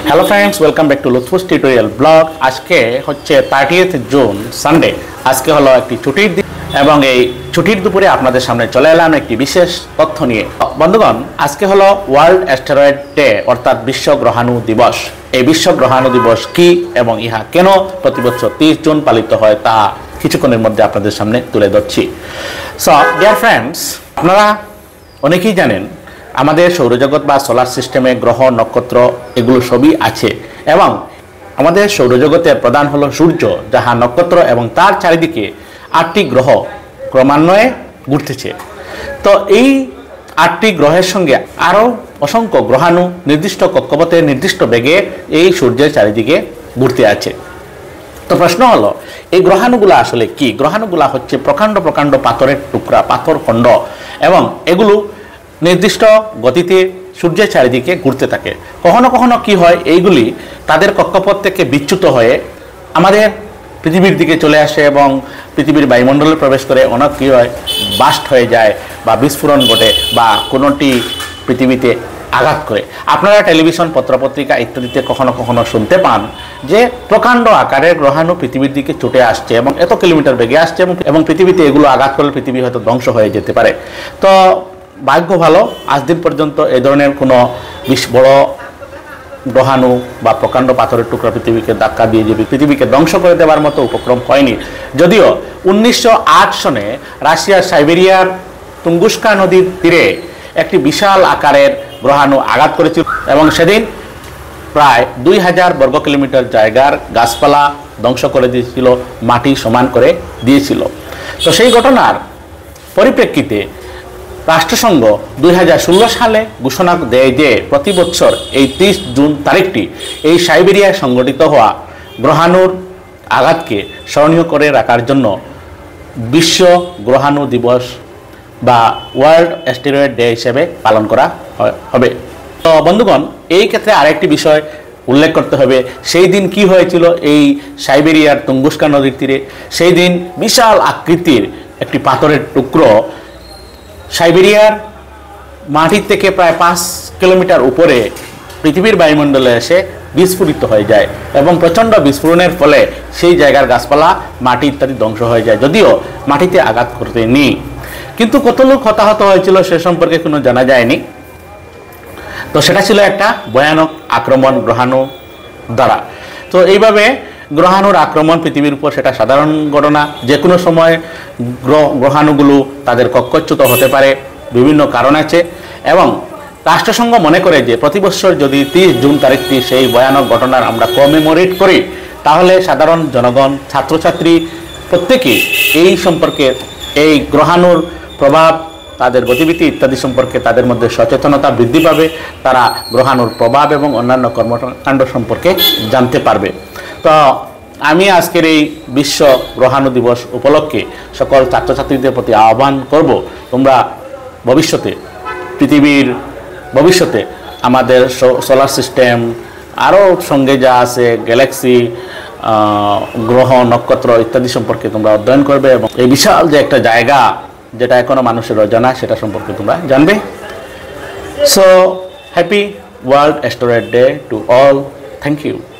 Hello friends, welcome back to Lutfus tutorial blog. আজকে হচ্ছে 30th June Sunday. আজকে হলো একটি ছুটির দিন এবং এই ছুটির দুপুরে আপনাদের সামনে চলে এলাম একটি বিশেষ তথ্য নিয়ে। বন্ধুগণ, আজকে হলো ওয়ার্ল্ড অ্যাস্টেরয়েড ডে অর্থাৎ বিশ্ব গ্রহাণু দিবস। এই বিশ্ব গ্রহাণু দিবস কি এবং ইহা কেন প্রতি বছর 30 জুন পালিত হয় তা কিছুক্ষণের মধ্যে আপনাদের সামনে তুলে ধরছি। সো ডিয়ার ফ্রেন্ডস, আপনারা অনেকেই জানেন আমাদের সৌরজগৎ বা সোলার সিস্টেমে গ্রহ নক্ষত্র এগুলো সবই আছে এবং আমাদের সৌরজগতের প্রধান হলো সূর্য, যাহা নক্ষত্র এবং তার চারিদিকে 8টি গ্রহ ক্রমান্বয়ে ঘুরতেছে। তো এই 8টি গ্রহের সঙ্গে আরও অসংখ্য গ্রহাণু নির্দিষ্ট কক্ষপথে নির্দিষ্ট বেগে এই সূর্যের চারিদিকে ঘুরতে আছে। তো প্রশ্ন হলো, এই গ্রহাণুগুলা আসলে কি? গ্রহাণুগুলা হচ্ছে প্রকাণ্ড প্রকাণ্ড পাথরের টুকরা, পাথর খণ্ড, এবং এগুলো নির্দিষ্ট গতিতে সূর্যের চারিদিকে ঘুরতে থাকে। কখনো কখনো কি হয়, এইগুলি তাদের কক্ষপথ থেকে বিচ্যুত হয়ে আমাদের পৃথিবীর দিকে চলে আসে এবং পৃথিবীর বায়ুমণ্ডলে প্রবেশ করে অনেক কী হয়, বাস্ট হয়ে যায় বা বিস্ফোরণ ঘটে বা কোনোটি পৃথিবীতে আঘাত করে। আপনারা টেলিভিশন, পত্রপত্রিকা ইত্যাদিতে কখনো কখনো শুনতে পান যে প্রকাণ্ড আকারের গ্রহাণু পৃথিবীর দিকে ছুটে আসছে এবং এত কিলোমিটার বেগে আসছে এবং পৃথিবীতে এগুলো আঘাত করলে পৃথিবী হয়তো ধ্বংস হয়ে যেতে পারে। তো ভাগ্য ভালো, আজ দিন পর্যন্ত এ ধরনের কোনো বড় গ্রহাণু বা প্রকাণ্ড পাথরের টুকরা পৃথিবীকে ধাক্কা দিয়ে যে পৃথিবীকে ধ্বংস করে দেওয়ার মতো উপক্রম হয়নি। যদিও 1908 সনে রাশিয়ার সাইবেরিয়ার তুঙ্গুস্কা নদীর তীরে একটি বিশাল আকারের গ্রহাণু আঘাত করেছিল এবং সেদিন প্রায় 2000 বর্গ কিলোমিটার জায়গার গাছপালা ধ্বংস করে দিয়েছিল, মাটি সমান করে দিয়েছিল। তো সেই ঘটনার পরিপ্রেক্ষিতে রাষ্ট্রসংঘ 2016 সালে ঘোষণা দেয় যে প্রতি বছর এই 30 জুন তারিখটি এই সাইবেরিয়ায় সংঘটিত হওয়া গ্রহাণুর আঘাতকে স্মরণীয় করে রাখার জন্য বিশ্ব গ্রহাণু দিবস বা ওয়ার্ল্ড অ্যাস্টেরয়েড ডে হিসেবে পালন করা হবে। তো বন্ধুগণ, এই ক্ষেত্রে আরেকটি বিষয় উল্লেখ করতে হবে, সেই দিন কি হয়েছিল এই সাইবেরিয়ার তুঙ্গুস্কা নদীর তীরে। সেই দিন বিশাল আকৃতির একটি পাথরের টুকরো সাইবেরিয়ার মাটির থেকে প্রায় 5 কিলোমিটার উপরে পৃথিবীর বায়ুমণ্ডলে এসে বিস্ফোরিত হয়ে যায় এবং প্রচণ্ড বিস্ফোরণের ফলে সেই জায়গার গাছপালা, মাটি ইত্যাদি ধ্বংস হয়ে যায়। যদিও মাটিতে আঘাত করতে নেই, কিন্তু কত লোক হতাহত হয়েছিল সে সম্পর্কে কোনো জানা যায়নি। তো সেটা ছিল একটা ভয়ানক আক্রমণ গ্রহাণু দ্বারা। তো এইভাবে গ্রহাণুর আক্রমণ পৃথিবীর উপর সেটা সাধারণ ঘটনা। যে কোনো সময় গ্রহাণুগুলো তাদের কক্ষচ্যুত হতে পারে, বিভিন্ন কারণ আছে এবং রাষ্ট্রসংঘ মনে করে যে প্রতি বছর যদি 30 জুন তারিখটি সেই ভয়ানক ঘটনার আমরা কমেমোরেট করি, তাহলে সাধারণ জনগণ, ছাত্রছাত্রী প্রত্যেকেই এই সম্পর্কে, এই গ্রহাণুর প্রভাব, তাদের গতিবিধি ইত্যাদি সম্পর্কে তাদের মধ্যে সচেতনতা বৃদ্ধি পাবে। তারা গ্রহাণুর প্রভাব এবং অন্যান্য কর্মকাণ্ড সম্পর্কে জানতে পারবে। তো আমি আজকের এই বিশ্ব গ্রহাণু দিবস উপলক্ষে সকল ছাত্রছাত্রীদের প্রতি আহ্বান করব, তোমরা ভবিষ্যতে পৃথিবীর ভবিষ্যতে আমাদের সোলার সিস্টেম আরও সঙ্গে যা আছে গ্যালাক্সি, গ্রহ, নক্ষত্র ইত্যাদি সম্পর্কে তোমরা অধ্যয়ন করবে এবং এই বিশাল যে একটা জায়গা যেটা এখনো মানুষের অজানা সেটা সম্পর্কে তোমরা জানবে। So happy world asteroid day to all. Thank you.